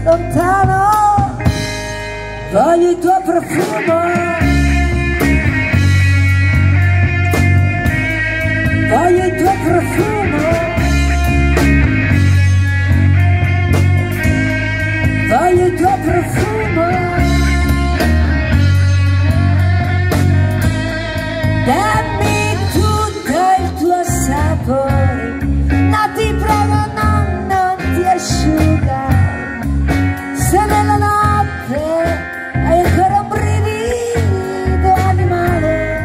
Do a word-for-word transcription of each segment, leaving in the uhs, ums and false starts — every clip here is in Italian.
lontano, voglio il tuo profumo, voglio il tuo profumo, voglio il tuo profumo. Dammi tutto il tuo sapore, no ti prego no, non ti asciugare, se nella notte hai ancora un brivido animale,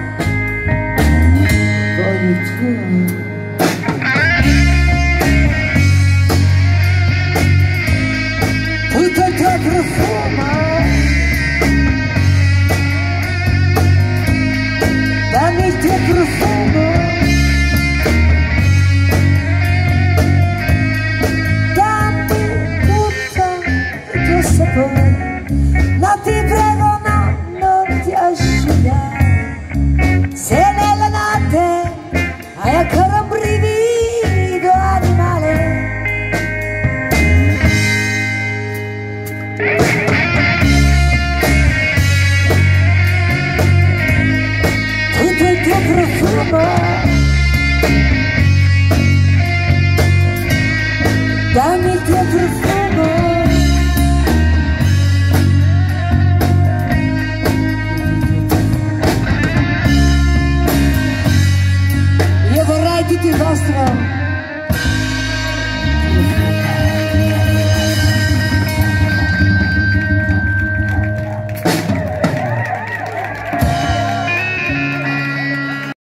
voglio il tuo. Tutto il tuo profumo, dammi il tuo profumo, dammi tutto il tuo sapore, no ti prego no, non ti asciugare, se nella notte hai ancora un brivido animale. Tutto il tuo profumo, dammi il tuo profumo.